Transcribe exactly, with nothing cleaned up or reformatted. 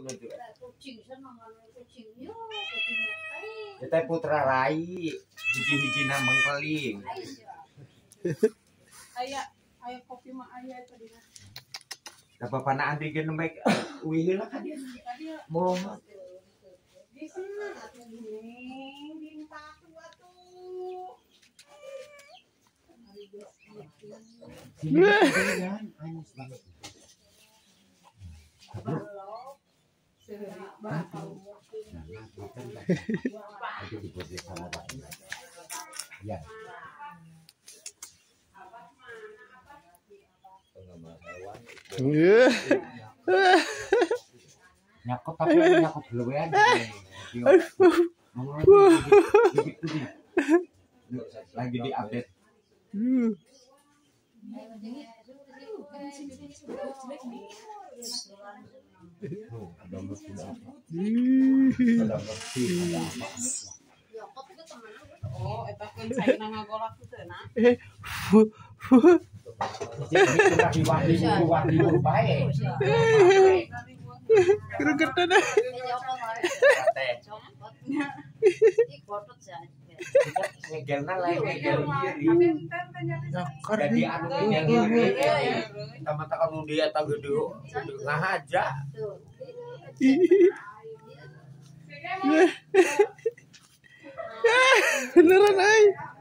itu. Kucing senang kucing yo, kucing ai. Kita putra rai, hiji-hijina mengkeling. Aya, aya kopi mah aya eta dina. Da bapana Andri geus nembe uih heula ka dia. Moh. Di sana atuh neng, dintaku atuh. Sini kan, anis banget. Ya. Nyakot tapi nyakot duluan. Lagi di update. Ada mesin apa? Ada mesin apa? Oh, eta kan saena ngagolak teh na. Jadi kita diwadi diwadi bae. Gregetan dah. Ngegelna lain ngegel diri. Nyakar Jadi nih. anu ngegel diri. Tamata anu dia tah gede ngahaja. Beneran ay.